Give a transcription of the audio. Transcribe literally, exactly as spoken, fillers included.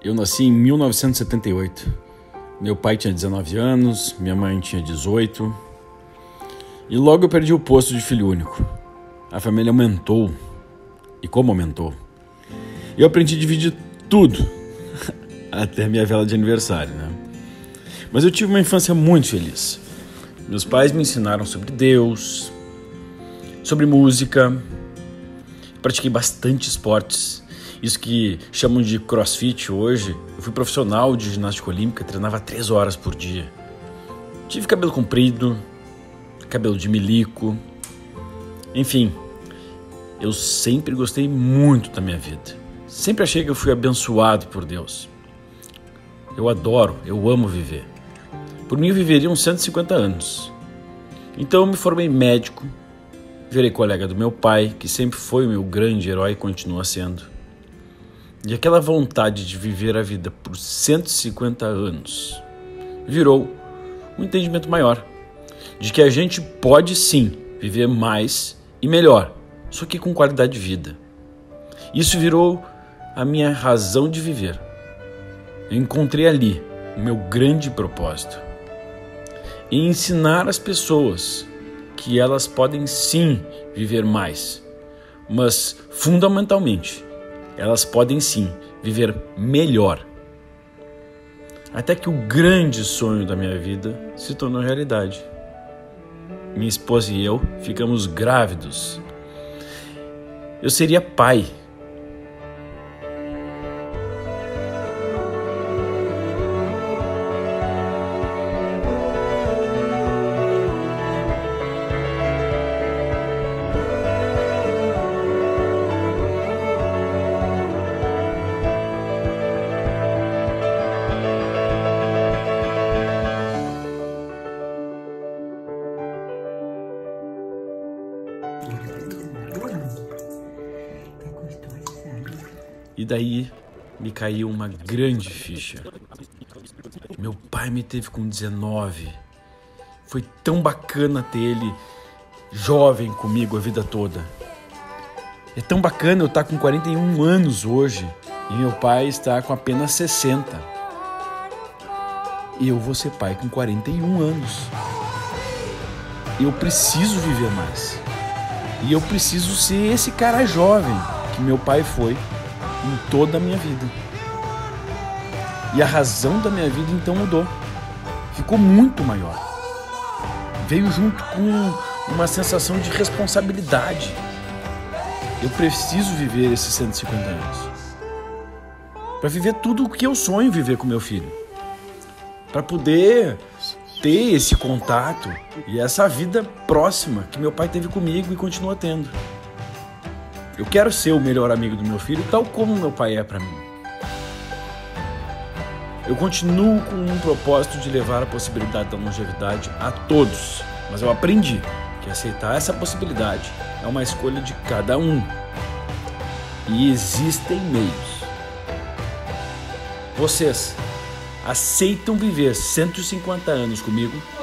Eu nasci em mil novecentos e setenta e oito. Meu pai tinha dezenove anos, minha mãe tinha dezoito. E logo eu perdi o posto de filho único. A família aumentou. E como aumentou? Eu aprendi a dividir tudo. Até a minha vela de aniversário, né? Mas eu tive uma infância muito feliz. Meus pais me ensinaram sobre Deus, sobre música. Pratiquei bastante esportes. Isso que chamam de crossfit hoje. Eu fui profissional de ginástica olímpica, treinava três horas por dia. Tive cabelo comprido, cabelo de milico. Enfim, eu sempre gostei muito da minha vida. Sempre achei que eu fui abençoado por Deus. Eu adoro, eu amo viver. Por mim eu viveria uns cento e cinquenta anos. Então eu me formei médico, virei colega do meu pai, que sempre foi o meu grande herói e continua sendo. E aquela vontade de viver a vida por cento e cinquenta anos virou um entendimento maior de que a gente pode sim viver mais e melhor, só que com qualidade de vida. Isso virou a minha razão de viver. Eu encontrei ali o meu grande propósito: em ensinar as pessoas que elas podem sim viver mais, mas fundamentalmente elas podem sim viver melhor. Até que o grande sonho da minha vida se tornou realidade. Minha esposa e eu ficamos grávidos. Eu seria pai. E daí me caiu uma grande ficha. Meu pai me teve com dezenove. Foi tão bacana ter ele jovem comigo a vida toda. É tão bacana eu estar com quarenta e um anos hoje e meu pai está com apenas sessenta. E eu vou ser pai com quarenta e um anos. Eu preciso viver mais. E eu preciso ser esse cara jovem que meu pai foi em toda a minha vida. E a razão da minha vida então mudou. Ficou muito maior. Veio junto com uma sensação de responsabilidade. Eu preciso viver esses cento e cinquenta anos. Para viver tudo o que eu sonho viver com meu filho. Para poder ter esse contato e essa vida próxima que meu pai teve comigo e continua tendo. Eu quero ser o melhor amigo do meu filho, tal como meu pai é para mim. Eu continuo com um propósito de levar a possibilidade da longevidade a todos, mas eu aprendi que aceitar essa possibilidade é uma escolha de cada um. E existem meios. Vocês aceitam viver cento e cinquenta anos comigo?